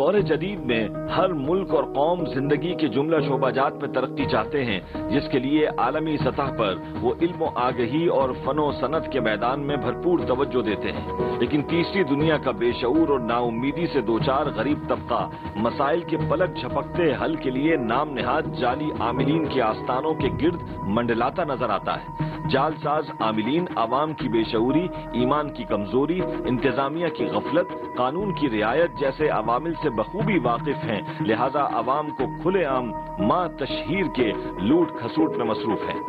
دور جدید میں ہر ملک اور قوم زندگی کے جملہ شعبہ جات میں ترقی چاہتے ہیں، جس کے لیے عالمی سطح پر وہ علم و آگہی اور فن و صنعت کے میدان میں بھرپور توجہ دیتے ہیں، لیکن تیسری دنیا کا بے شعور اور نا امیدی سے دوچار غریب طبقہ مسائل کے پلک جھپکتے حل کے لیے نام نہاد جعلی عاملین کے آستانوں کے گرد منڈلاتا نظر آتا ہے۔ جال ساز عاملین عوام کی بے شعوری، ایمان کی کمزوری، انتظامیہ کی غفلت، قانون کی رعایت جیسے عوامل سے بخوبی واقف ہیں، لہذا عوام کو کھلے عام ماں تشہیر کے لوٹ کھسوٹ میں مصروف ہیں۔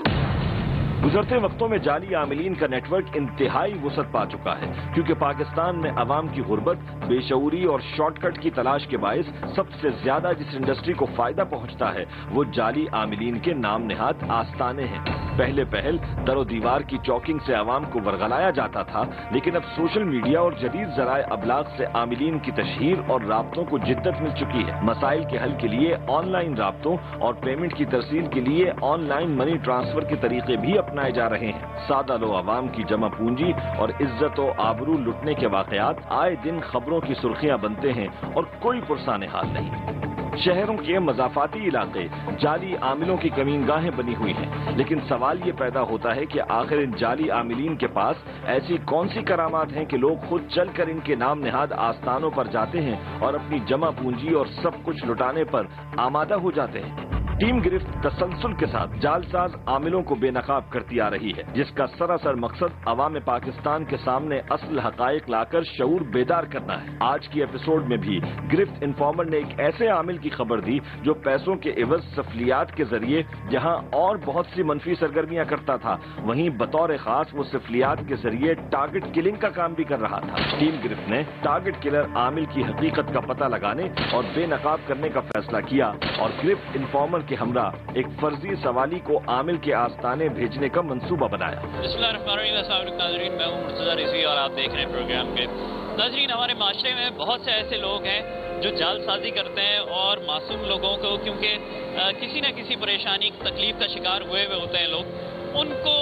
گزرتے وقتوں میں جعلی عاملین کا نیٹ ورک انتہائی وسعت پا چکا ہے، کیونکہ پاکستان میں عوام کی غربت، بے شعوری اور شارٹ کٹ کی تلاش کے باعث سب سے زیادہ جس انڈسٹری کو فائدہ پہنچتا ہے وہ جعلی عاملین کے نام نہاد آستانے ہیں۔ پہل در و دیوار کی چوکنگ سے عوام کو ورغلایا جاتا تھا، لیکن اب سوشل میڈیا اور جدید ذرائع ابلاغ سے عاملین کی تشہیر اور رابطوں کو جدت مل چکی ہے۔ مسائل کے حل کے لیے آن لائن رابطوں اور پیمنٹ کی ترسیل کے لیے آن لائن منی ٹرانسفر کے طریقے بھی اپنائے جا رہے ہیں۔ سادہ لو عوام کی جمع پونجی اور عزت و آبرو لٹنے کے واقعات آئے دن خبروں کی سرخیاں بنتے ہیں اور کوئی پرسان حال نہیں۔ شہروں کے مضافاتی علاقے جعلی عاملوں کی کمینگاہیں بنی ہوئی ہیں، لیکن سوال یہ پیدا ہوتا ہے کہ آخر ان جعلی عاملین کے پاس ایسی کون سی کرامات ہیں کہ لوگ خود چل کر ان کے نام نہاد آستانوں پر جاتے ہیں اور اپنی جمع پونجی اور سب کچھ لٹانے پر آمادہ ہو جاتے ہیں۔ ٹیم گرفت تسلسل کے ساتھ جال ساز عاملوں کو بے نقاب کرتی آ رہی ہے، جس کا سراسر مقصد عوام پاکستان کے سامنے اصل حقائق لا کر شعور بیدار کرنا ہے۔ آج کی ایپیسوڈ میں بھی گرفت انفارمر نے ایک ایسے عامل کی خبر دی جو پیسوں کے عوض سفلیات کے ذریعے جہاں اور بہت سی منفی سرگرمیاں کرتا تھا، وہیں بطور خاص وہ سفلیات کے ذریعے ٹارگٹ کلنگ کا کام بھی کر رہا تھا۔ ٹیم گرفت نے ٹارگٹ کلر عامل کی حقیقت کا پتہ لگانے اور بے نقاب کرنے کا فیصلہ کیا اور گرفت انفارمر کے ہمراہ ایک فرضی سوالی کو عامل کے آستانے بھیجنے کا منصوبہ بنایا۔ بسم اللہ الرحمن الرحیم، السلام علیکم ناظرین، میں ہوں مرتضیٰ رضوی اور آپ دیکھ رہے ہیں پروگرام کے ناظرین۔ ہمارے معاشرے میں بہت سے ایسے لوگ ہیں جو جال سازی کرتے ہیں اور معصوم لوگوں کو، کیونکہ کسی نہ کسی پریشانی تکلیف کا شکار ہوئے ہوتے ہیں لوگ، ان کو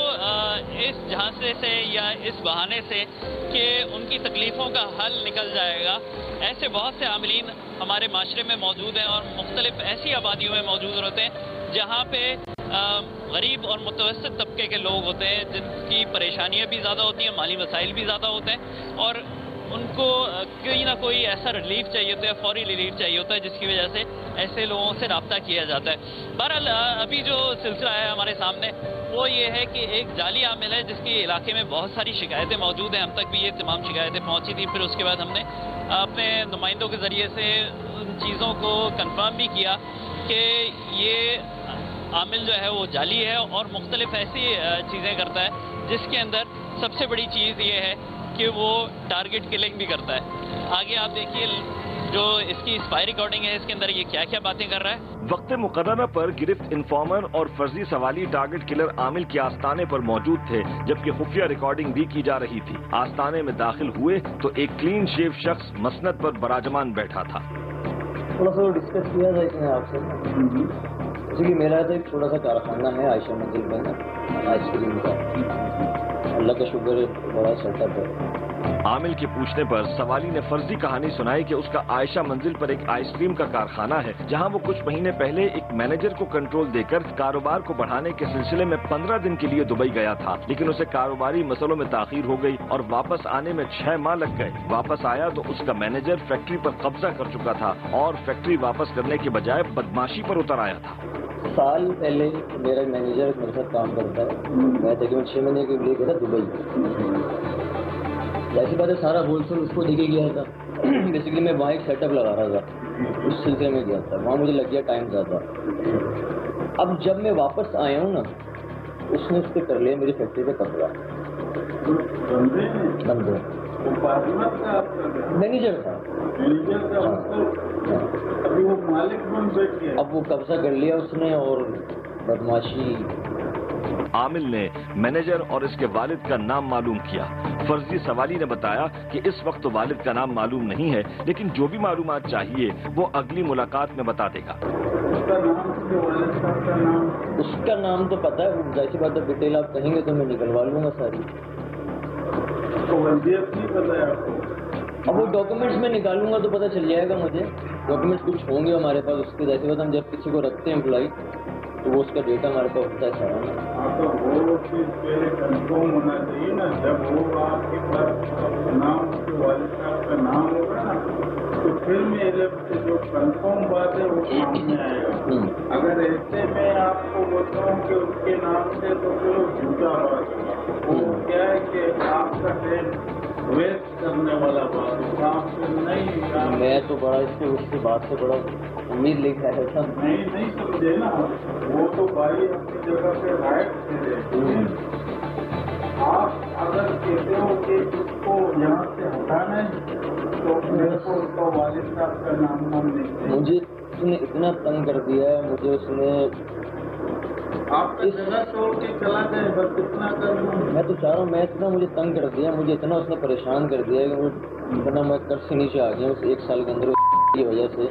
اس جھانسے سے یا اس بہانے سے کہ ان کی تکلیفوں کا حل نکل جائے گا، ایسے بہت سے عاملین ہمارے معاشرے میں موجود ہیں اور مختلف ایسی آبادیوں میں موجود ہوتے ہیں جہاں پہ غریب اور متوسط طبقے کے لوگ ہوتے ہیں جن کی پریشانیاں بھی زیادہ ہوتی ہیں، مالی مسائل بھی زیادہ ہوتے ہیں اور ان کو کوئی نہ کوئی ایسا ریلیف چاہیے ہوتا ہے، فوری ریلیف چاہیے ہوتا ہے، جس کی وجہ سے ایسے لوگوں سے رابطہ کیا جاتا ہے۔ بہرحال ابھی جو سلسلہ ہے ہمارے سامنے وہ یہ ہے کہ ایک جعلی عامل ہے جس کی علاقے میں بہت ساری شکایتیں موجود ہیں، ہم تک بھی یہ تمام شکایتیں پہنچی تھیں، پھر اس کے بعد ہم نے اپنے نمائندوں کے ذریعے سے ان چیزوں کو کنفرم بھی کیا کہ یہ عامل جو ہے وہ جعلی ہے اور مختلف ایسی چیزیں کرتا ہے جس کے اندر سب سے بڑی چیز یہ ہے کہ وہ ٹارگٹ کلنگ بھی کرتا ہے۔ آگے آپ دیکھیے جو اس کی اسپائی ریکارڈنگ ہے، اس کے اندر یہ کیا کیا باتیں کر رہا ہے۔ وقت مقررہ پر گرفت انفارمر اور فرضی سوالی ٹارگٹ کلر عامل کے آستانے پر موجود تھے، جبکہ خفیہ ریکارڈنگ بھی کی جا رہی تھی۔ آستانے میں داخل ہوئے تو ایک کلین شیو شخص مسند پر براجمان بیٹھا تھا۔ تھوڑا سا ڈسکس کیا تھا اس نے آپ سے، جیسے کہ میرا تو ایک چھوٹا سا کارخانہ ہے عائشہ منزل میں نا، آئس کریم کا، اللہ کا شکر ہے بڑا سیٹ اپ ہے۔ عامل کے پوچھنے پر سوالی نے فرضی کہانی سنائی کہ اس کا عائشہ منزل پر ایک آئس کریم کا کارخانہ ہے، جہاں وہ کچھ مہینے پہلے ایک مینیجر کو کنٹرول دے کر کاروبار کو بڑھانے کے سلسلے میں 15 دن کے لیے دبئی گیا تھا، لیکن اسے کاروباری مسئلوں میں تاخیر ہو گئی اور واپس آنے میں 6 ماہ لگ گئے۔ واپس آیا تو اس کا مینیجر فیکٹری پر قبضہ کر چکا تھا اور فیکٹری واپس کرنے کے بجائے بدماشی پر اتر آیا تھا۔ سال پہلے میرا مینیجر میرے ساتھ کام کرتا ہے، میں تقریباً 6 مہینے کے لیے گیا تھا دبئی۔ ایسی بات ہے، سارا ہول سیل اس کو دے کے گیا تھا۔ بیسیکلی میں وہاں ایک سیٹ اپ لگا رہا تھا، اس سلسلے میں گیا تھا، وہاں مجھے لگ گیا ٹائم زیادہ۔ اب جب میں واپس آیا ہوں نا، اس نے اس پہ کر لیا میری فیکٹری پہ قبضہ۔ مینیجر تھا، اب وہ قبضہ کر لیا اس نے اور بدماشی۔ عامل نے مینیجر اور اس کے والد کا نام معلوم کیا۔ فرضی سوالی نے بتایا کہ اس وقت والد کا نام معلوم نہیں ہے، لیکن جو بھی معلومات چاہیے وہ اگلی ملاقات میں بتا دے گا۔ اس کا نام تو پتا ہے، جیسی بات ہے ڈیٹیل آپ کہیں گے تو میں نکلوا لوں گا ساری۔ اب وہ ڈاکومنٹس میں نکالوں گا تو پتہ چل جائے گا مجھے۔ ڈاکیومنٹس کچھ ہوں گے ہمارے پاس اس کے جیسے بات ہم جب کسی کو رکھتے ہیں امپلائی تو وہ اس کا ڈیٹا ہمارے پاس ہوتا ہے سارا نا. ہاں تو وہ چیز پہلے کنفرم ہونا چاہیے نا. جب وہ آپ کے پاس نام کے والد صاحب کا نام ہوگا نا تو پھر میرے جو کنفرم بات ہے وہ سامنے آئے گا. اگر ایسے میں آپ کو بتاؤں کہ اس کے نام سے تو پھر وہ جھوٹا بات ہے. وہ کیا ہے کہ آپ کا ٹائم ویسٹ کرنے والا بات ہے. آپ سے نہیں میں تو بڑا اس کی بات سے بڑا امید لے کے آیا تھا. نہیں سمجھے نا. وہ تو بھائی اپنی جگہ پہ رائٹ تھے. آپ اگر کہتے ہو کہ اس کو یہاں سے ہٹانا ہے تو میرے کو اس کا والد صاحب کا نام نہیں. مجھے اس نے اتنا تنگ کر دیا ہے. مجھے اس نے آپ کی جگہ چھوڑ کے چلا گئے بس اتنا کر لوں. میں تو چاہ رہا ہوں میں اتنا مجھے تنگ کر دیا, مجھے اتنا اس نے پریشان کر دیا کہ وہ اتنا میں کر سے نیچے آ گیا اس 1 سال کے اندر کی وجہ سے.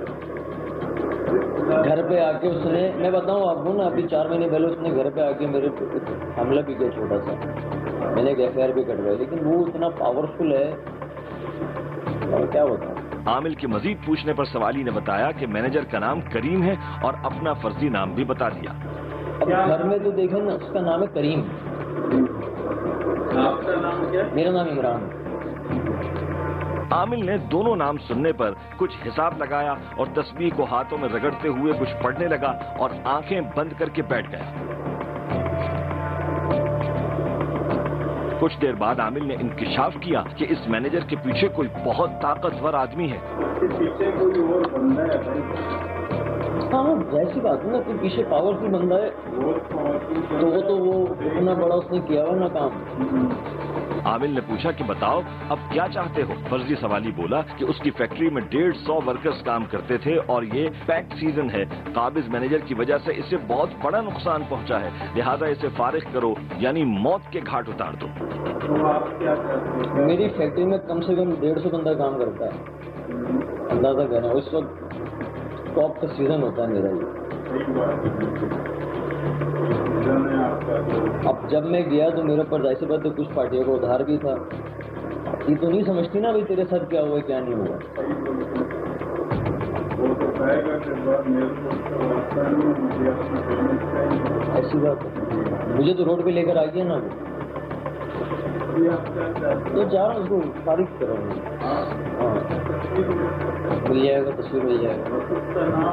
گھر پہ آ کے اس نے, میں بتاؤں آپ کو نا, ابھی 4 مہینے پہلے اس نے گھر پہ آ کے میرے حملہ بھی کیا چھوٹا سا. میں نے ایک FIR بھی کٹوائی, لیکن وہ اتنا پاورفل ہے اور کیا بتاؤں. عامل کے مزید پوچھنے پر سوالی نے بتایا کہ مینیجر کا نام کریم ہے اور اپنا فرضی نام بھی بتا دیا. اب گھر میں تو دیکھیں نا, اس کا نام ہے کریم. آپ کا نام کیا؟ میرا نام عمران. عامل نے دونوں نام سننے پر کچھ حساب لگایا اور تسبیح کو ہاتھوں میں رگڑتے ہوئے کچھ پڑھنے لگا اور آنکھیں بند کر کے بیٹھ گیا. کچھ دیر بعد عامل نے انکشاف کیا کہ اس مینیجر کے پیچھے کوئی بہت طاقتور آدمی ہے. پیچھے کوئی اور بندہ ہے. ہاں ایسی بات ہے نا, کوئی پیچھے پاورفل بندہ ہے تو وہ اتنا بڑا اس نے کیا ہوا نا کام. عامل نے پوچھا کہ بتاؤ اب کیا چاہتے ہو. فرضی سوالی بولا کہ اس کی فیکٹری میں 150 ورکرز کام کرتے تھے اور یہ پیک سیزن ہے. قابض مینیجر کی وجہ سے اسے بہت بڑا نقصان پہنچا ہے, لہذا اسے فارغ کرو یعنی موت کے گھاٹ اتار دو. میری فیکٹری میں کم سے کم 150 بندہ کام کرتا ہے, اندازہ کریں. اس وقت ٹاپ کا سیزن ہوتا ہے میرا یہ. اب جب میں گیا تو میرے اوپر ظاہر سی بات ہے کچھ پارٹیوں کو ادھار بھی تھا. یہ تو نہیں سمجھتی نا بھائی تیرے ساتھ کیا ہوا ہے کیا نہیں ہوا. ایسی بات ہے, مجھے تو روڈ پہ لے کر آ گیا نا. تو جا رہا ہوں اس کو فارغ کر رہا ہوں. ہاں مل جائے گا, تصویر مل جائے گا.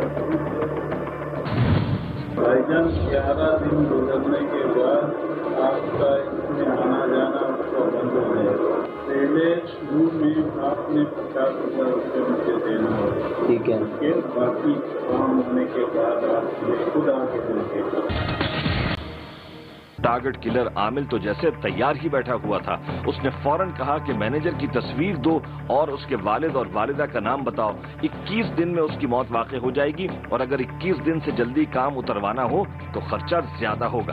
بھائی جان 11 دن گزرنے کے بعد آپ کا اس میں آنا جانا بند ہو جائے گا. پہلے شروع میں آپ نے 50,000 روپے مجھے دینا ہوگا. ٹھیک ہے. پھر باقی کام ہونے کے بعد آپ خود آ کے دیں گے. ٹارگٹ کلر عامل تو جیسے تیار ہی بیٹھا ہوا تھا. اس نے فوراً کہا کہ مینیجر کی تصویر دو اور اس کے والد اور والدہ کا نام بتاؤ. 21 دن میں اس کی موت واقع ہو جائے گی اور اگر 21 دن سے جلدی کام اتروانا ہو تو خرچہ زیادہ ہوگا.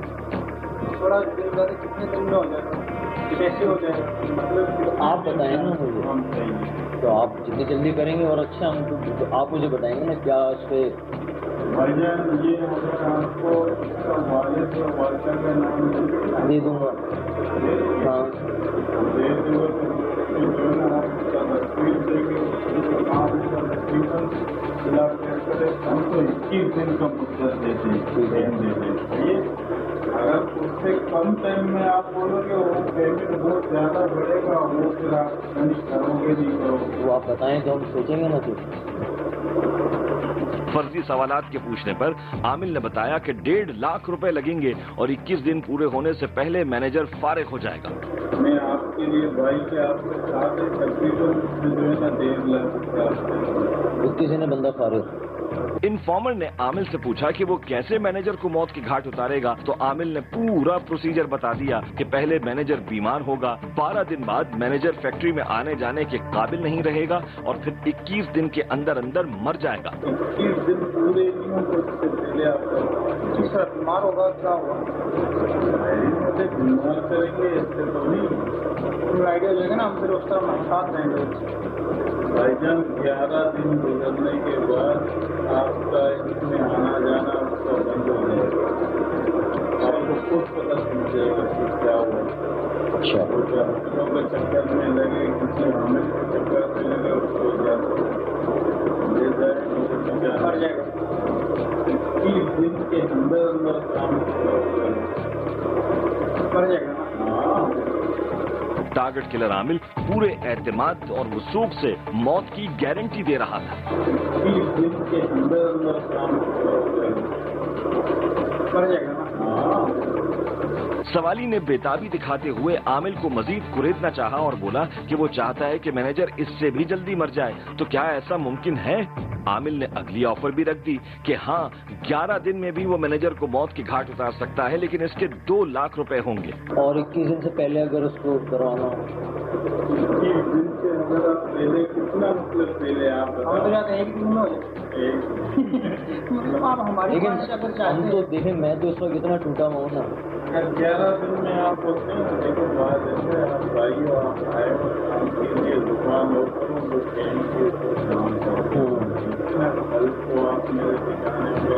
کتنے دن میں ہو جائے گا, کیسے ہو جائے گا, مطلب آپ بتائیں نا مجھے. تو آپ جتنی جلدی کریں گے اور اچھا, ہم آپ مجھے بتائیں گے نا کیا اس پہ. بھائی جان یہ اگر آپ کو اس کا والد اور والدہ کا نام دے دوں گا. ہاں دے دوں گا تو جو ہے نا آپ کا تصویر دے کے آپ اس کا تقریباً ہم تو 21 دن کا مدت دیتے ہیں. اگر اس سے کم ٹائم میں آپ بولو گے وہ پیمنٹ بہت زیادہ بڑھے گا, وہ پھر آپ کرو گے نہیں کرو گے. وہ آپ بتائیں تو ہم سوچیں گے نا. فرضی سوالات کے پوچھنے پر عامل نے بتایا کہ 1.5 لاکھ روپے لگیں گے اور 21 دن پورے ہونے سے پہلے مینیجر فارغ ہو جائے گا. میں آپ کے لیے بھائی کے آپ کے ساتھ تقریباً جو ہے نا 1.5 لاکھ روپے. کسی نے بندہ فارغ. انفارمر نے عامل سے پوچھا کہ وہ کیسے مینیجر کو موت کے گھاٹ اتارے گا تو عامل نے پورا پروسیجر بتا دیا کہ پہلے مینیجر بیمار ہوگا, 12 دن بعد مینیجر فیکٹری میں آنے جانے کے قابل نہیں رہے گا اور پھر 21 دن کے اندر اندر مر جائے گا. 21 دن پورے نہیں ہوں تو اس سے پہلے آپ جی سر بیمار ہوگا کیا ہوگا, مجھے بیمار کریں گے اس سے تو نہیں آئیڈیا لے گا نا, ہم پھر اس طرح ہم ساتھ رہیں گے. بھائی جان 11 دن گزرنے کے بعد آپ کا اس میں آنا جانا اس کا بند ہو جائے گا. آپ کو خود پتہ چل جائے گا کہ کیا ہوا. اچھا ڈاکٹروں کے چکر میں لگے, کسی حامل کے چکر میں لگے, اس کو टारगेट किलर आमिल पूरे एतमाद और वसूख से मौत की गारंटी दे रहा था। 30 दिन के अंदर अंदर काम कर जाएगा ना। सवाली ने बेताबी दिखाते हुए आमिल को मजीद कुरेदना चाहा और बोला कि वो चाहता है कि मैनेजर इससे भी जल्दी मर जाए, तो क्या ऐसा मुमकिन है? आमिल ने अगली ऑफर भी रख दी कि हाँ, 11 दिन में भी वो मैनेजर को मौत की घाट उतार सकता है, लेकिन इसके 2 लाख रुपए होंगे। और 21 दिन से पहले अगर उसको करवाना हो 21 दिन से अंदर आप पहले कितना मतलब पहले आप एक दिन में हो जाए। लेकिन हम तो देखें, मैं तो इस वक्त इतना टूटा हुआ हूँ ना। 11 दिन में आप बोलते हैं देखो बात जैसे आप आइए आप आए और काम कीजिए, दुकान ओपन तो टाइम के ऊपर काम करो। कल को आप मेरे ठिकाने पे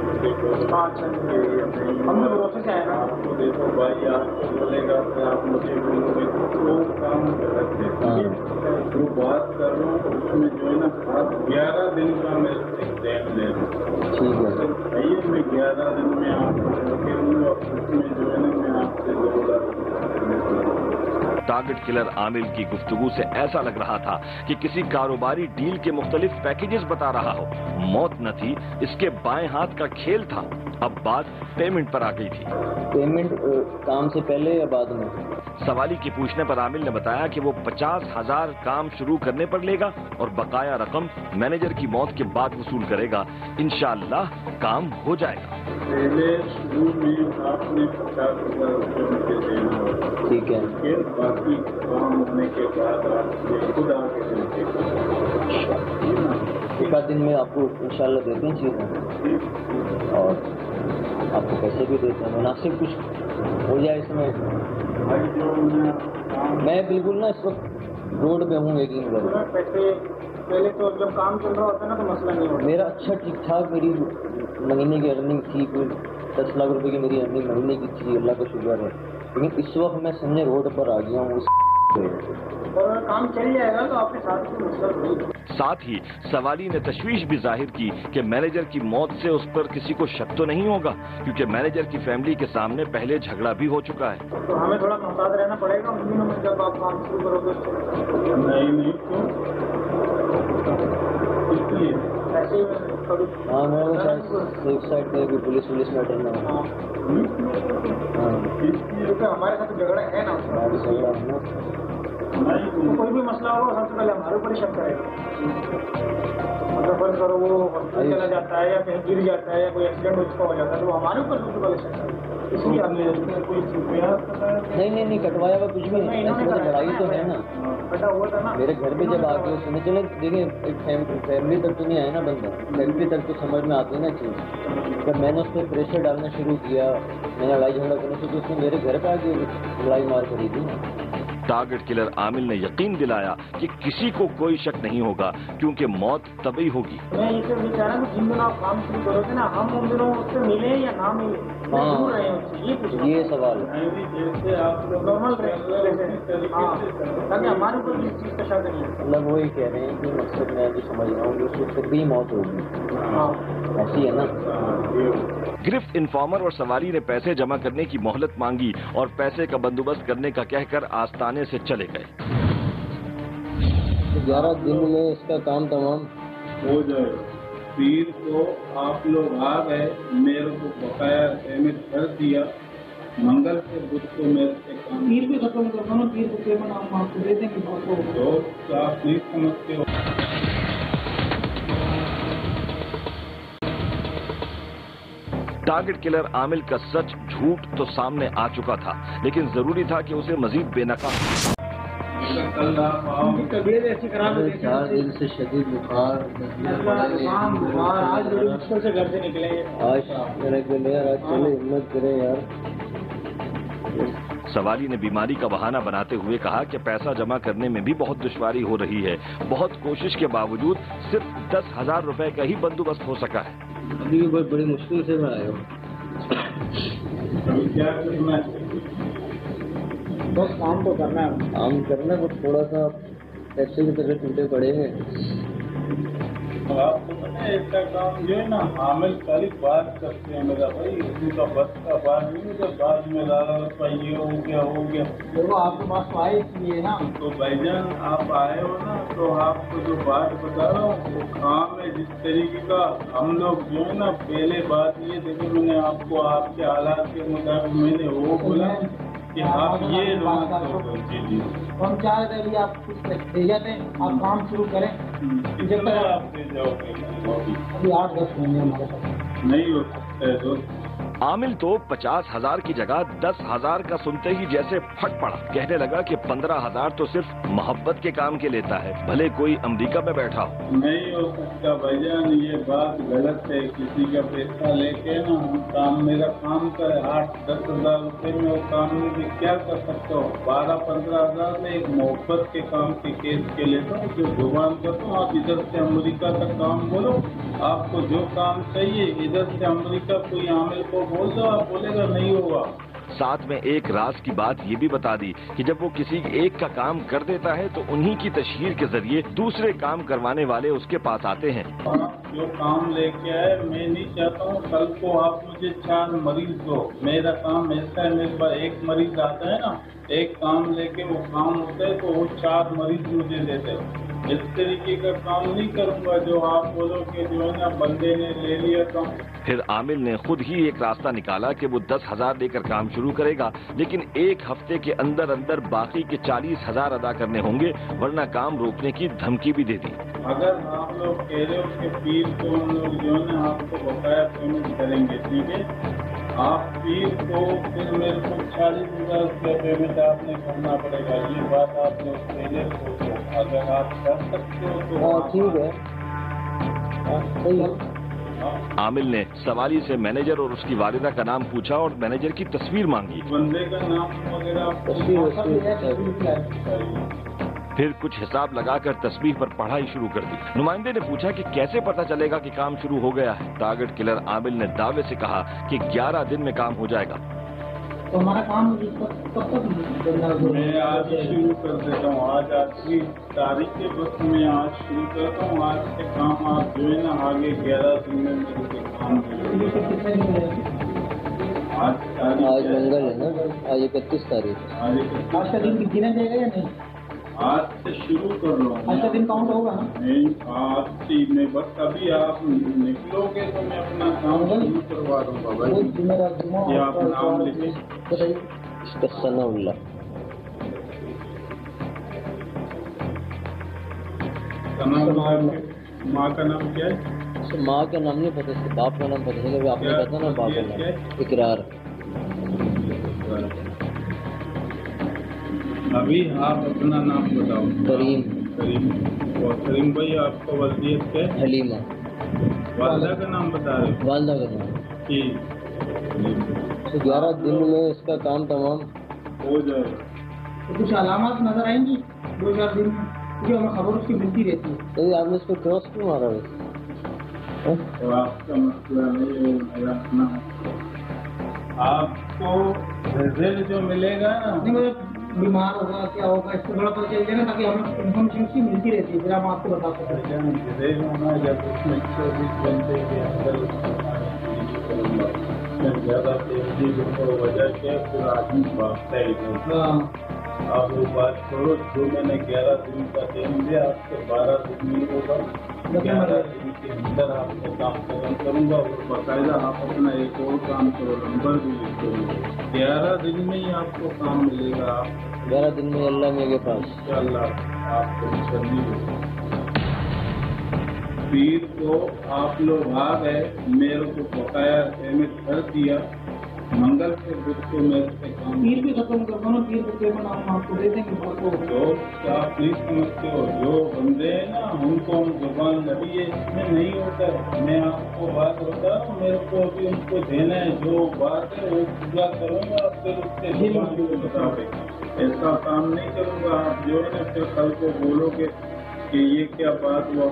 हमने भरोसे से आया आपको देखो भाई आपको बोलेगा कि आप मुझे बोलोगे तो काम करते जो बात कर रहा हूँ उसमें जो है ना आप 11 दिन का मैं टाइम ले रहा हूँ। ठीक है आइए मैं 11 दिन में आपको लूँगा, उसमें जो है ना मैं आपसे 2 लाख। टारगेट किलर आमिल की गुफ्तगू से ऐसा लग रहा था कि किसी कारोबारी डील के मुख्तलिफ पैकेजेस बता रहा हो। मौत न थी, इसके बाएं हाथ का खेल था। अब बात पेमेंट पर आ गई थी। पेमेंट काम से पहले या बाद में? सवाली की पूछने पर आमिल ने बताया कि वो 50,000 काम शुरू करने पर लेगा और बकाया रकम मैनेजर की मौत के बाद वसूल करेगा। इंशाअल्लाह काम हो जाएगा। पहले शुरू में आपने 50,000 रुपये मुझे देना होगा, ठीक है। फिर बाकी काम होने के बाद आप खुद आके एक आध दिन में आपको इंशाल्लाह देते हैं चीज़ें और आपको पैसे भी देते हैं। मुनासिब कुछ हो जाए इसमें। मैं बिल्कुल ना इस वक्त रोड पे हूँ, यकीन करो। पैसे पहले तो जब काम चल रहा होता है ना तो मसला नहीं होता। मेरा अच्छा ठीक ठाक मेरी महीने की अर्निंग थी, कोई 10 लाख रुपए की मेरी अर्निंग महीने की थी, अल्लाह का शुक्र है। लेकिन इस वक्त मैं समझे रोड पर आ गया हूँ। और काम चल जाएगा तो आपके साथ भी मसला नहीं। साथ ही सवाली ने तशवीश भी जाहिर की कि मैनेजर की मौत से उस पर किसी को शक तो नहीं होगा, क्योंकि मैनेजर की फैमिली के सामने पहले झगड़ा भी हो चुका है। तो हमें थोड़ा मोहतात रहना पड़ेगा उन दिनों में जब आप काम शुरू करोगे। नहीं क्यों? इसलिए ऐसे ही हाँ, मैं वो शायद सेफ साइड पे पुलिस मैटर में हूँ। क्योंकि हमारे साथ झगड़ा है ना, तो कोई भी मसला होगा सबसे पहले हमारे ऊपर ही शक करेगा। मतलब फर्ज करो वो हॉस्पिटल चला जाता है या कहीं गिर जाता है या कोई एक्सीडेंट उसका हो जाता है तो हमारे ऊपर सबसे पहले शक करेगा। इसलिए हमने कोई नहीं कटवाया हुआ कुछ भी नहीं। लड़ाई तो है ना, कटा हुआ था ना। मेरे घर पे जब आके सुने चले देखिए, एक फैमिली तक तो नहीं आया ना बंदा, फैमिली तक तो समझ में आती है ना चीज़। जब मैंने उस पर प्रेशर डालना शुरू किया, मैंने लड़ाई झगड़ा करने से, तो उसने मेरे घर पे आके लड़ाई मार करी थी। टारगेट किलर आमिल ने यकीन दिलाया कि किसी को कोई शक नहीं होगा, क्योंकि मौत तभी होगी। मैं ये सब चाह रहा हूँ जिन दिनों आप काम शुरू करोगे ना, हम उन दिनों उससे मिले या ना मिले, दूर रहे उससे, ये सवाल है। जैसे आप नॉर्मल ताकि हमारे ऊपर इस चीज़ का शक नहीं है। मतलब वही कह रहे हैं कि मकसद मैं जो समझ रहा हूँ उससे फिर भी मौत होगी। ऐसी है ना। गिरफ्त इन्फॉर्मर और सवाली ने पैसे जमा करने की मोहलत मांगी और पैसे का बंदोबस्त करने का कहकर आस्ताने से चले गए। 11 दिन में इसका काम तमाम हो जाएगा। पीर को आप लोग आ गए, मेरे को बकाया पेमेंट कर दिया, मंगल से बुध को मेरे से काम पीर भी खत्म करना ना, पीर को पेमेंट हम आपको दे देंगे। तो आप नहीं समझते हो। टारगेट किलर आमिल का सच झूठ तो सामने आ चुका था, लेकिन जरूरी था कि उसे मजीद बेनकाब। तबीयत ऐसी खराब है, 4 दिन से शदीद बुखार, आज बड़ी मुश्किल से घर से निकले। आज चले हिम्मत करें यार। सवाली ने बीमारी का बहाना बनाते हुए कहा कि पैसा जमा करने में भी बहुत दुश्वारी हो रही है। बहुत कोशिश के बावजूद सिर्फ 10,000 रुपए का ही बंदोबस्त हो सका है। अभी भी बहुत बड़ी मुश्किल से मैं आया हूँ। क्या करना है? बस काम तो करना है। काम करना, बस थोड़ा सा पैसे की तरह टूटे पड़े हैं। آپ کو پتا ہے ایسا کام جو ہے نا عامل خالی بات کرتے ہیں میرا بھائی، اسی کا بس کا بات نہیں ہوتا، بعد میں لالا رپا یہ ہو گیا دیکھو آپ کے پاس تو آئے اس لیے نا، تو بھائی جان آپ آئے ہو نا تو آپ کو جو بات بتا رہا ہوں وہ کام ہے جس طریقے کا ہم لوگ جو ہے نا پہلے بات یہ دیکھو میں نے آپ کو آپ کے حالات کے مطابق میں نے وہ بولا کہ آپ یہ جی ہم چاہ رہے تھے آپ کچھ دے جاتے ہیں، آپ کام شروع کریں، جب تک آپ دے جاؤ گے ابھی 8-10 مہینے ہمارے پاس نہیں ہو سکتا ہے دوست۔ عامل تو 50,000 کی جگہ 10,000 کا سنتے ہی جیسے پھٹ پڑا، کہنے لگا کہ 15,000 تو صرف محبت کے کام کے لیتا ہے، بھلے کوئی امریکہ میں بیٹھا ہو۔ نہیں ہو سکتا بھائی جان، یہ بات غلط ہے، کسی کا پیسہ لے کے نا کام میرا کام کا 8-10 ہزار روپے میں وہ کام میں کیا کر سکتا ہوں، 12-15 ہزار میں ایک محبت کے کام کے کیس کے لیتا ہوں، جو زبان کرتا ہوں۔ آپ ادھر سے امریکہ کا کام بولو، آپ کو جو کام چاہیے ادھر سے امریکہ کوئی عامل کو بول دو، آپ بولے گا نہیں ہوگا۔ ساتھ میں ایک راز کی بات یہ بھی بتا دی کہ جب وہ کسی ایک کا کام کر دیتا ہے تو انہی کی تشہیر کے ذریعے دوسرے کام کروانے والے اس کے پاس آتے ہیں۔ آپ جو کام لے کے آئے، میں نہیں چاہتا ہوں کل کو آپ مجھے 4 مریض دو، میرا کام ایسا ہے، میرے پاس ایک مریض آتا ہے نا، ایک کام لے کے وہ کام ہوتا ہے تو وہ 4 مریض مجھے دیتے ہیں۔ اس طریقے کا کام نہیں کروں گا جو آپ بولو کہ جو ہے نا بندے نے لے لیا کام۔ پھر عامل نے خود ہی ایک راستہ نکالا کہ وہ 10,000 لے کر کام شروع کرے گا، لیکن 1 ہفتے کے اندر اندر باقی کے 40,000 ادا کرنے ہوں گے، ورنہ کام روکنے کی دھمکی بھی دے دی۔ اگر آپ لوگ کہہ رہے ہو کہ پیر کو ہم لوگ جو ہے نا آپ کو بقایا پیمنٹ کریں گے، ٹھیک ہے، آپ پیر کو پھر میرے کو 40,000 روپیہ پیمنٹ آپ نے کرنا پڑے گا، یہ بات آپ نے پہلے سوچو، اگر آپ کر سکتے ہو تو ٹھیک ہے، صحیح ہے۔ عامل نے سوالی سے مینیجر اور اس کی والدہ کا نام پوچھا اور مینیجر کی تصویر مانگی۔ بندے کا نام وغیرہ آپ کو پھر کچھ حساب لگا کر تصویر پر پڑھائی شروع کر دی۔ نمائندے نے پوچھا کہ کیسے پتہ چلے گا کہ کام شروع ہو گیا ہے۔ ٹارگٹ کلر عامل نے دعوے سے کہا کہ 11 دن میں کام ہو جائے گا۔ تو ہمارا کام کب تک میں آج شروع کر دیتا ہوں، آج آخری تاریخ کے بس میں آج شروع کرتا ہوں، آج سے کام آپ جو ہے نا آگے 11 دن میں میرے سے کام آج منگل ہے نا، آج 31 تاریخ، آج کا دن گنا جائے گا یا نہیں؟ آج سے شروع کر رہا ہوں، آج کا دن کاؤنٹ ہوگا نا؟ نہیں آج سے میں بس ابھی آپ نکلو گے تو میں اپنا کام شروع کروا دوں گا بھائی۔ یہ آپ نام لکھیں، اس کا ثنا اللہ۔ ماں کا نام کیا ہے؟ ماں کا نام نہیں پتہ، اس کے باپ کا نام پتہ ہے، کہ آپ نے کہا نا باپ کا نام اقرار۔ ابھی آپ اپنا نام بتاؤ۔ کریم۔ کریم، اور کریم بھائی آپ کا والدیت کیا ہے؟ حلیمہ۔ والدہ کا نام بتا رہے ہیں؟ والدہ کا نام۔ ٹھیک، 11 دن میں اس کا کام تمام ہو جائے گا۔ کچھ علامات نظر آئیں گی 2-4 دن میں، کیونکہ ہمیں خبر اس کی ملتی رہتی ہے۔ تو آپ نے اس کو کراس کیوں مارا ویسے؟ اور آپ کا مسئلہ نہیں ہے، میرا اپنا آپ کو رزلٹ جو ملے گا نا، نہیں مجھے بیمار ہوگا کیا ہوگا اس سے بڑا پتہ چل جائے گا، تاکہ ہمیں انفارمیشن اس کی ملتی رہتی ہے، پھر ہم آپ کو بتا سکتے ہیں۔ رزلٹ ہونا جب اس میں 24 گھنٹے کے اندر زیادہ تیزی کو وجہ کیا پھر آدمی بھاگتا ہے ادھر۔ ہاں آپ وہ بات چھوڑو، جو میں نے 11 دن کا ٹائم دیا، آپ کو 12 دن نہیں ہوگا، 11 دن کے اندر آپ کا کام ختم کروں گا، اور باقاعدہ آپ اپنا ایک اور کام کرو، نمبر بھی لکھ دو، 11 دن میں ہی آپ کو کام ملے گا۔ 11 دن میں اللہ میرے پاس۔ انشاءاللہ آپ کو تسلی ہوگی۔ پیر کو آپ لوگ آ گئے، میرے کو بقایا پیمنٹ کر دیا، منگل سے بدھ کو میرے سے کام پیر بھی ختم کر دو نا، پیر کو پیمنٹ ہم آپ کو دے دیں گے بہت کو۔ جو آپ نہیں سمجھتے ہو، جو بندے ہیں نا ان کو ہم زبان لگی ہے، اس میں نہیں ہوتا ہے۔ میں آپ کو بات بتا رہا ہوں، میرے کو ابھی ان کو دینا ہے، جو بات ہے وہ پورا کروں گا، پھر اس کے زبان کو بتا دے گا۔ ایسا کام نہیں کروں گا، آپ جو ہے نا پھر کل کو بولو گے کہ یہ کیا بات ہوا۔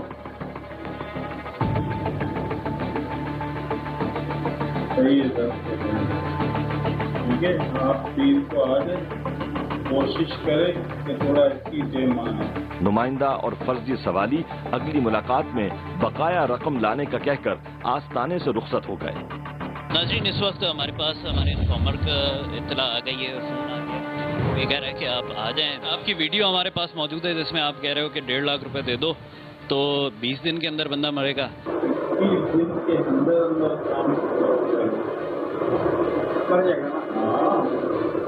صحیح ہے سر، ٹھیک ہے، آپ پیر کو آ جائیں۔ कोशिश करे कि थोड़ा इसकी जय माने। नुमाइंदा और फर्जी सवाली अगली मुलाकात में बकाया रकम लाने का कहकर आस्ताने से रुखसत हो गए। नाज़रीन, इस वक्त हमारे पास हमारे इन्फॉर्मर का इत्तला आ गई है, फोन आ गया, ये कह रहे हैं कि आप आ जाएं। आपकी वीडियो हमारे पास मौजूद है जिसमें आप कह रहे हो कि 1.5 लाख रुपए दे दो तो 20 दिन के अंदर बंदा मरेगा। 20 दिन के अंदर काम कर जाएगा ना। हाँ।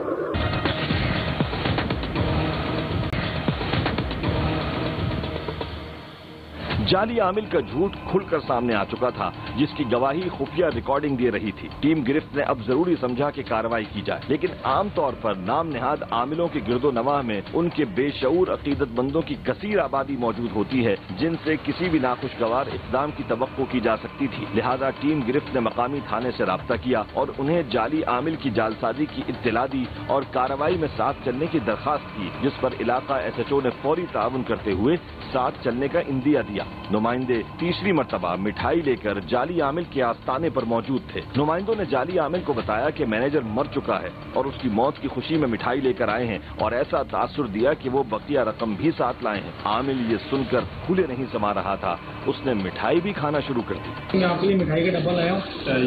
जाली आमिल का झूठ खुलकर सामने आ चुका था, जिसकी गवाही खुफिया रिकॉर्डिंग दे रही थी। टीम गिरफ्त ने अब जरूरी समझा कि कार्रवाई की जाए, लेकिन आमतौर पर नाम निहाद आमिलों के गिरदो नवाह में उनके बेशऊर अकीदतमंदों की कसीर आबादी मौजूद होती है, जिनसे किसी भी नाखुशगवार इक़दाम की तवक्को की जा सकती थी। लिहाजा टीम गिरफ्त ने मकामी थाने से राब्ता किया और उन्हें जाली आमिल की जालसाजी की इत्तला दी और कार्रवाई में साथ चलने की दरखास्त की, जिस पर इलाका SHO ने फौरी ताउन करते हुए साथ चलने का इंदिया दिया। नुमाइंदे तीसरी मर्तबा मिठाई लेकर जाली आमिल के आस्ताने पर मौजूद थे। नुमाइंदों ने जाली आमिल को बताया कि मैनेजर मर चुका है और उसकी मौत की खुशी में मिठाई लेकर आए हैं और ऐसा तासुर दिया कि वो बकिया रकम भी साथ लाए हैं। आमिल ये सुनकर फूले नहीं समा रहा था, उसने मिठाई भी खाना शुरू कर दी। आपके लिए मिठाई का डब्बा लाया हूँ।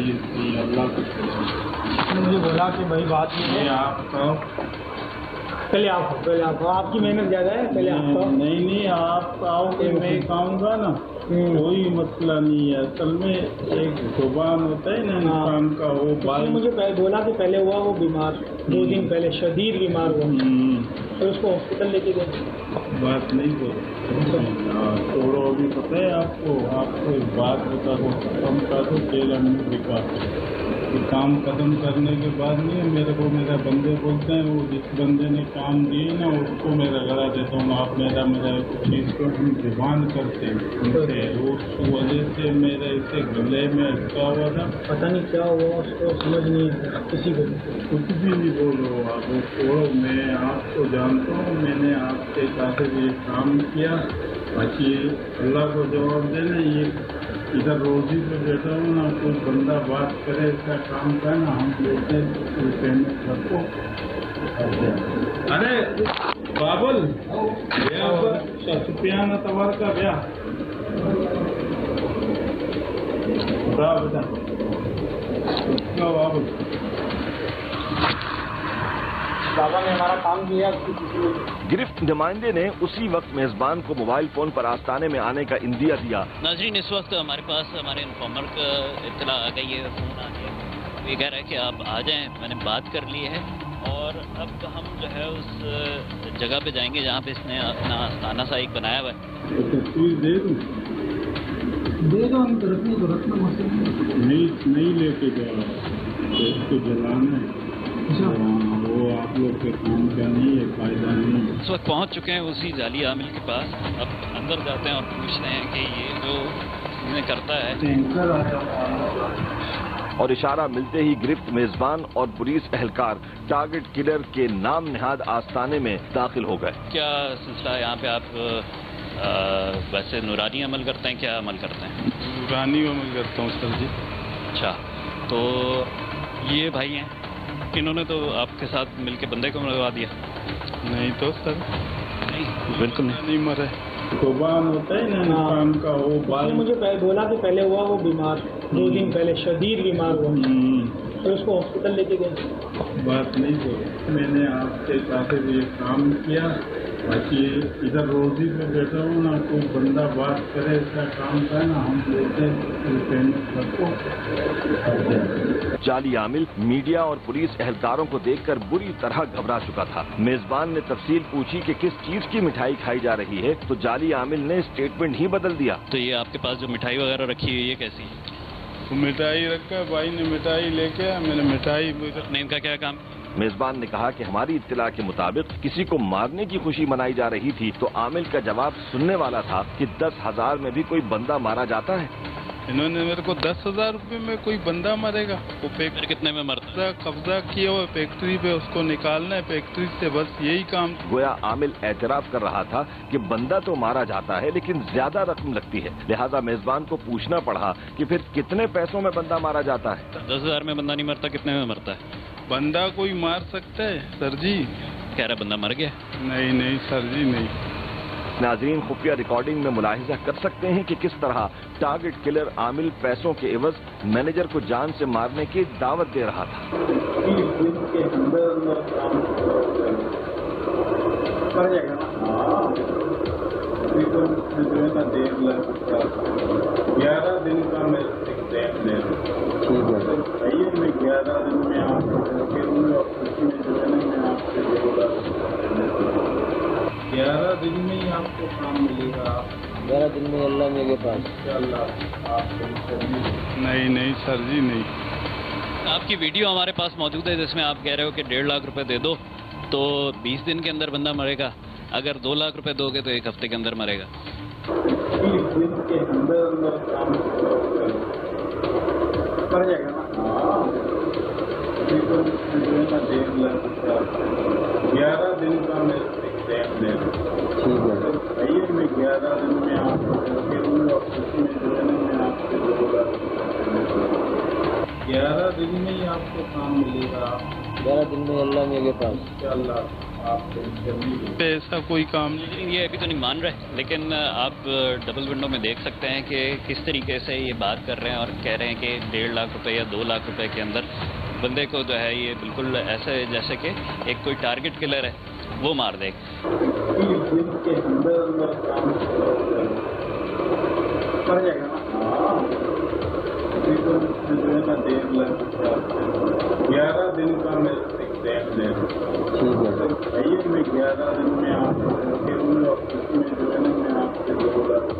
मुझे बोला कि भाई बात नहीं है, आप पहले आप आपकी मेहनत ज्यादा है, पहले आप नहीं आप आओ कि मैं खाऊंगा ना, कोई मसला नहीं है। असल में एक जुबान होता है ना इंसान का, वो बाल मुझे बोला कि पहले हुआ वो बीमार, 2 दिन पहले शदीद बीमार हुआ, तो उसको हॉस्पिटल लेके गए। बात नहीं छोड़ो, अभी पता है आपको एक बात बता दो, हम का तो जेल दिखा काम खत्म करने के बाद नहीं, मेरे को मेरा बंदे बोलते हैं, वो जिस बंदे ने काम दिए ना उसको मैं रगड़ा देता हूँ, आप मेरा चीज़ को हम जुबान करते हैं उनसे, उस वजह से मेरे इसे गले में अटका हुआ था। पता नहीं क्या हुआ उसको, समझ नहीं है किसी को, कुछ भी नहीं बोलो आप, छोड़ो। मैं आपको जानता हूँ, मैंने आपके साथ ये काम किया, बाकी अल्लाह को जवाब देना। ये इधर रोजी पे बैठा हूँ ना, कोई बंदा बात करे इसका काम का ना, हम बोलते पेमेंट रखो। अरे बाबल सुफियान तवार का ब्याह बेटा बाबल बाबा ने हमारा काम किया। गिरफ्त नुमाइंदे ने उसी वक्त मेजबान को मोबाइल फोन पर आस्ताने में आने का इंदिया दिया। नाज़रीन, इस वक्त हमारे पास हमारे इन्फॉर्मर का इत्तला आ गई है, फोन आ गया, ये कह रहा है कि आप आ जाएं, मैंने बात कर ली है और अब हम जो है उस जगह पे जाएंगे जहाँ पे इसने अपना आस्ताना सा एक बनाया हुआ है। तस्वीर दे दो, नहीं लेके जाओ, इसको जलाना है, वो आप लोग के काम का नहीं है, फायदा नहीं। इस वक्त पहुंच चुके हैं उसी जाली आमिल के पास, अब अंदर जाते हैं और पूछते हैं कि ये जो इन्हें करता है। और इशारा मिलते ही गिरफ्त मेजबान और पुलिस एहलकार टारगेट किलर के नाम निहाद आस्ताने में दाखिल हो गए। क्या सिलसिला यहाँ पे आप वैसे नूरानी अमल करते हैं, क्या अमल करते हैं? नूरानी अमल करता हूँ सर जी। अच्छा, तो ये भाई हैं, इन्होंने तो आपके साथ मिलके बंदे को मरवा दिया? नहीं तो सर, नहीं, बिल्कुल नहीं मरे। जुबान होता है ना इंसान का, वो बाल मुझे बोला कि पहले हुआ वो बीमार, 2 दिन पहले शदीद बीमार हुआ, तो उसको हॉस्पिटल लेके गए। बात नहीं छोड़ो, मैंने आपके साथ ये काम किया, बाकी इधर रोजी पे बैठा हूँ ना, कोई बंदा बात करे इसका काम का ना, हम बोलते पेमेंट रखो। जाली आमिल मीडिया और पुलिस एहलकारों को देखकर बुरी तरह घबरा चुका था। मेजबान ने तफसील पूछी कि किस चीज की मिठाई खाई जा रही है, तो जाली आमिल ने स्टेटमेंट ही बदल दिया। तो ये आपके पास जो मिठाई वगैरह रखी है ये कैसी है? तो मिठाई रखा, भाई ने मिठाई लेके आया, मैंने मिठाई। इनका क्या काम? मेजबान ने कहा कि हमारी इत्तला के मुताबिक किसी को मारने की खुशी मनाई जा रही थी, तो आमिल का जवाब सुनने वाला था कि 10,000 में भी कोई बंदा मारा जाता है। इन्होंने मेरे को 10,000 रुपये में कोई बंदा मरेगा? वो फिर कितने में मरता? कब्जा किया हुआ फैक्ट्री पे, उसको निकालना है फैक्ट्री से, बस यही काम। गोया आमिल एतराफ कर रहा था कि बंदा तो मारा जाता है लेकिन ज्यादा रकम लगती है, लिहाजा मेजबान को पूछना पड़ा कि फिर कितने पैसों में बंदा मारा जाता है। 10,000 में बंदा नहीं मरता, कितने में मरता है? बंदा कोई मार सकता है सर जी, کہہ رہا بندہ مر گیا. نہیں سر جی نہیں. ناظرین خفیہ ریکارڈنگ میں ملاحظہ کر سکتے ہیں کہ کس طرح ٹارگٹ کلر عامل پیسوں کے عوض مینیجر کو جان سے مارنے کی دعوت دے رہا تھا. 30 دن کے اندر کام کر جائے گا. جو ہے نا 1.5 لاکھ 11 دن کا میں ایگزام لے رہا ہوں. میں 11 دن میں آپ کو جو ہے نا میں آپ سے 2 لاکھ 11 دن میں ہی آپ کو کام ملے گا. 11 دن میں اللہ میرے پاس انشاءاللہ آپ کو. نہیں سر جی نہیں. آپ کی ویڈیو ہمارے پاس موجود ہے جس میں آپ کہہ رہے ہو کہ 1.5 لاکھ روپے دے دو تو 20 دن کے اندر بندہ مرے گا. اگر 2 لاکھ روپے دو گے تو 1 ہفتے کے اندر مرے گا. 30 دن کے اندر کام کر جائے گا. جو ہے نا 1.5 لاکھ 11 دن کا میں ایگزام لے رہا ہوں. میں 11 دن میں آپ کو جو ہے نا میں آپ سے 2 لاکھ 11 دن میں ہی آپ کو کام ملے گا. 11 دن میں اللہ میرے پاس انشاءاللہ آپ ایسا کوئی کام نہیں. یہ ابھی تو نہیں مان رہے لیکن آپ ڈبل ونڈو میں دیکھ سکتے ہیں کہ کس طریقے سے یہ بات کر رہے ہیں اور کہہ رہے ہیں کہ 1.5 لاکھ روپے یا 2 لاکھ روپے کے اندر بندے کو جو ہے یہ بالکل ایسے جیسے کہ ایک کوئی ٹارگٹ کلر ہے وہ مار دے. 30 دن کے اندر کام کر جائے گا. جو ہے نا 1.5 لاکھ 11 دن کا میں ایگزام لے رہا ہوں. میں 11 دن میں آپ جو ہے نا میں آپ سے 2 لاکھ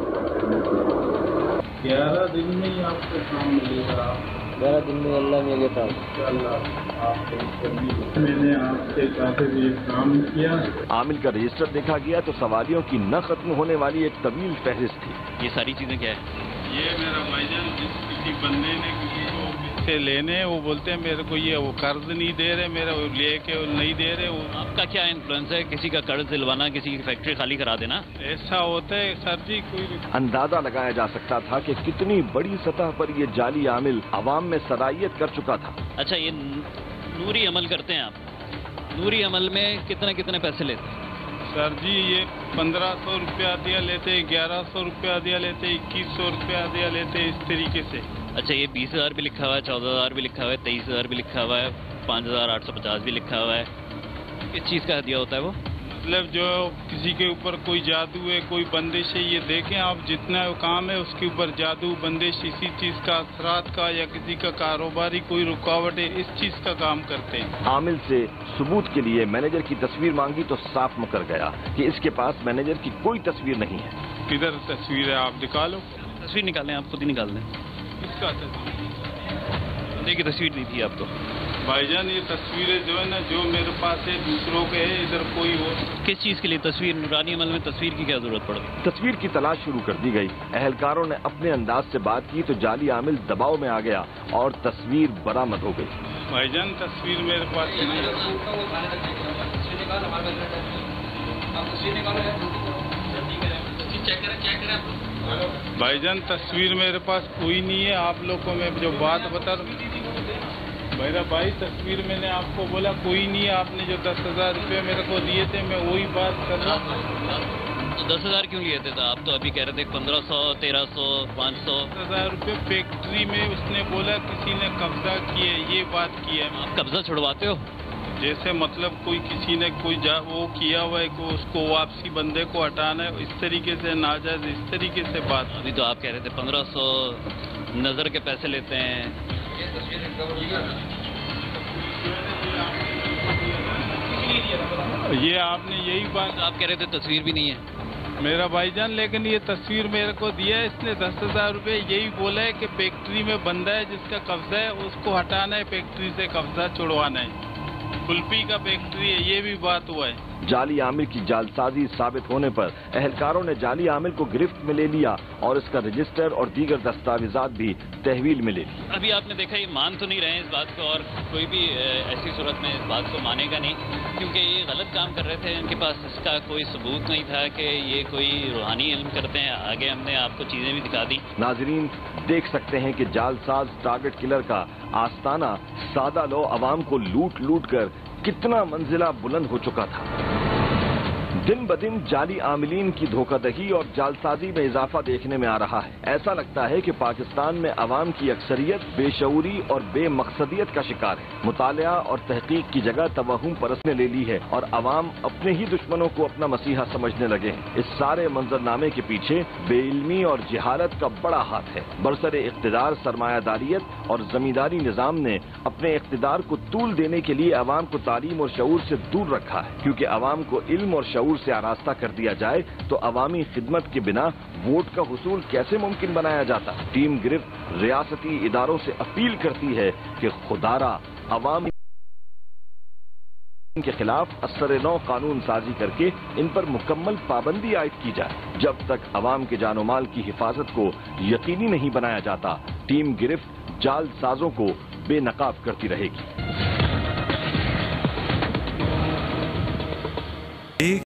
11 دن میں ہی آپ کو کام ملے گا. 11 دن میں اللہ میرے پاس انشاءاللہ آپ میں نے آپ سے کافی یہ کام کیا. عامل کا رجسٹر دیکھا گیا تو سواریوں کی نہ ختم ہونے والی ایک طویل فہرست تھی. یہ ساری چیزیں کیا ہے؟ یہ میرا بھائی جان جس کسی بندے نے سے لینے وہ بولتے ہیں میرے کو یہ وہ قرض نہیں دے رہے, میرا وہ لے کے نہیں دے رہے. آپ کا کیا انفلوئنس ہے کسی کا قرض دلوانا, کسی کی فیکٹری خالی کرا دینا؟ ایسا ہوتا ہے سر جی. کوئی اندازہ لگایا جا سکتا تھا کہ کتنی بڑی سطح پر یہ جعلی عامل عوام میں صلاحیت کر چکا تھا. اچھا یہ نوری عمل کرتے ہیں آپ, نوری عمل میں کتنے پیسے لیتے ہیں؟ سر جی یہ 1500 روپیہ دیا لیتے, 1100 روپیہ دیا لیتے, 2100 روپیہ دیا لیتے, اس طریقے سے. اچھا یہ 20,000 بھی لکھا ہوا ہے, 14,000 بھی لکھا ہوا ہے, 23,000 بھی لکھا ہوا ہے, 5,850 بھی لکھا ہوا ہے. کس چیز کا ہدیہ ہوتا ہے وہ؟ مطلب جو کسی کے اوپر کوئی جادو ہے, کوئی بندش ہے, یہ دیکھیں آپ جتنا کام ہے اس کے اوپر جادو بندش اسی چیز کا اثرات کا یا کسی کا کاروباری کوئی رکاوٹ ہے اس چیز کا کام کرتے ہیں. عامل سے ثبوت کے لیے مینیجر کی تصویر مانگی تو صاف مکر گیا کہ اس کے پاس مینیجر کی کوئی تصویر نہیں ہے. کدھر تصویر ہے آپ نکالو. تصویر نکالیں, آپ خود ہی نکال دیں. کس کا تصویر؟ بندے کی تصویر نہیں تھی آپ کو. بھائی جان یہ تصویریں جو ہے نا جو میرے پاس ہے دوسروں کے ہے, ادھر کوئی ہو. کس چیز کے لیے تصویر؟ نورانی عمل میں تصویر کی کیا ضرورت پڑ گئی؟ تصویر کی تلاش شروع کر دی گئی. اہلکاروں نے اپنے انداز سے بات کی تو جعلی عامل دباؤ میں آ گیا اور تصویر برآمد ہو گئی. بھائی جان تصویر میرے پاس نہیں ہے. بھائی جان تصویر میرے پاس کوئی نہیں ہے. آپ لوگ کو میں جو بات بتا رہا ہوں میرا بھائی, تصویر میں نے آپ کو بولا کوئی نہیں ہے. آپ نے جو 10,000 روپے میرے کو دیے تھے میں وہی بات کر رہا ہوں. تو 10,000 کیوں لیے تھے؟ تو آپ تو ابھی کہہ رہے تھے 1,500, 1,300, 500. 10,000 روپے فیکٹری میں اس نے بولا کسی نے قبضہ کیے, یہ بات کی ہے. آپ قبضہ چھڑواتے ہو؟ جیسے مطلب کوئی کسی نے کوئی وہ کیا ہوا ہے کہ اس کو واپسی بندے کو ہٹانا ہے, اس طریقے سے ناجائز اس طریقے سے بات. ابھی تو آپ کہہ رہے تھے 1,500 نظر کے پیسے لیتے ہیں. یہ آپ نے یہی بات آپ کہہ رہے تھے تصویر بھی نہیں ہے میرا بھائی جان, لیکن یہ تصویر میرے کو دیا ہے اس نے 10,000 روپے. یہی بولا ہے کہ فیکٹری میں بندہ ہے جس کا قبضہ ہے اس کو ہٹانا ہے, فیکٹری سے قبضہ چھڑوانا ہے. کلفی کا فیکٹری ہے, یہ بھی بات ہوا ہے. جعلی عامل کی جعلسازی ثابت ہونے پر اہلکاروں نے جعلی عامل کو گرفت میں لے لیا اور اس کا رجسٹر اور دیگر دستاویزات بھی تحویل میں لے لی. ابھی آپ نے دیکھا یہ مان تو نہیں رہے ہیں اس بات کو, اور کوئی بھی ایسی صورت میں اس بات کو مانے گا نہیں کیونکہ یہ غلط کام کر رہے تھے. ان کے پاس اس کا کوئی ثبوت نہیں تھا کہ یہ کوئی روحانی علم کرتے ہیں. آگے ہم نے آپ کو چیزیں بھی دکھا دی. ناظرین دیکھ سکتے ہیں کہ جعلساز ٹارگٹ کلر کا آستانہ سادہ لو عوام کو لوٹ لوٹ کر कितना मंजिला बुलंद हो चुका था। दिन ब दिन जाली आमिलीन की धोखाधड़ी और जालसाजी में इजाफा देखने में आ रहा है। ऐसा लगता है कि पाकिस्तान में अवाम की अक्सरियत बेशऊरी और बेमकसदियत का शिकार है। मुतालिया और तहकीक की जगह तवहुम परसने ले ली है और अवाम अपने ही दुश्मनों को अपना मसीहा समझने लगे हैं। इस सारे मंजरनामे के पीछे बेइल्मी और जिहालत का बड़ा हाथ है। बरसरे इख्तिदार सरमायादारियत और जमींदारी निजाम ने अपने इख्तिदार को तूल देने के लिए अवाम को तालीम और शऊर से दूर रखा है, क्योंकि अवाम को इल्म और शऊर से आरास्ता कर दिया जाए तो अवामी खिदमत के बिना वोट का हुसूल कैसे मुमकिन बनाया जाता। टीम गिरफ्त रियासती इदारों से अपील करती है कि खुदारा अवामी के खिलाफ असर-ए-नौ कानून साजी करके इन पर मुकम्मल पाबंदी आयद की जाए। जब तक अवाम के जानो माल की हिफाजत को यकीनी नहीं बनाया जाता, टीम गिरफ्त जालसाजों को बेनकाब करती रहेगी।